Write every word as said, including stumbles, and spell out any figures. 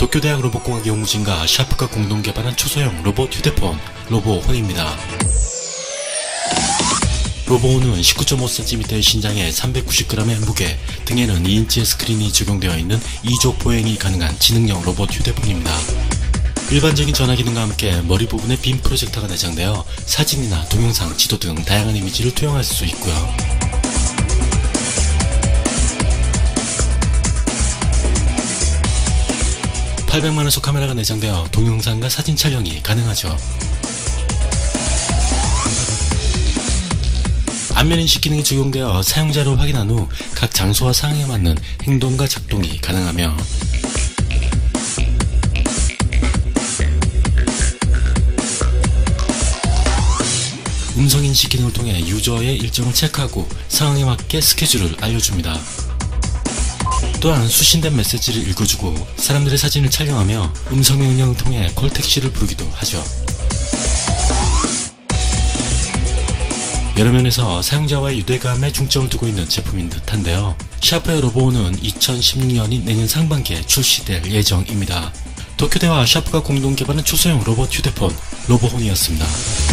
도쿄대학 로봇공학 연구진과 샤프가 공동 개발한 초소형 로봇 휴대폰 로보혼입니다. 로보혼은 십구 점 오 센티미터의 신장에 삼백구십 그램의 무게, 등에는 이 인치의 스크린이 적용되어 있는 이족 보행이 가능한 지능형 로봇 휴대폰입니다. 일반적인 전화 기능과 함께 머리 부분에 빔 프로젝터가 내장되어 사진이나 동영상, 지도 등 다양한 이미지를 투영할 수 있고요. 팔백만 화소 카메라가 내장되어 동영상과 사진 촬영이 가능하죠. 안면인식 기능이 적용되어 사용자를 확인한 후 각 장소와 상황에 맞는 행동과 작동이 가능하며 음성인식 기능을 통해 유저의 일정을 체크하고 상황에 맞게 스케줄을 알려줍니다. 또한 수신된 메시지를 읽어주고 사람들의 사진을 촬영하며 음성명령을 통해 콜택시를 부르기도 하죠. 여러 면에서 사용자와의 유대감에 중점을 두고 있는 제품인 듯한데요. 샤프의 로보혼은 이천십육 년인 내년 상반기에 출시될 예정입니다. 도쿄대와 샤프가 공동 개발한 초소형 로봇 휴대폰 로보혼이었습니다.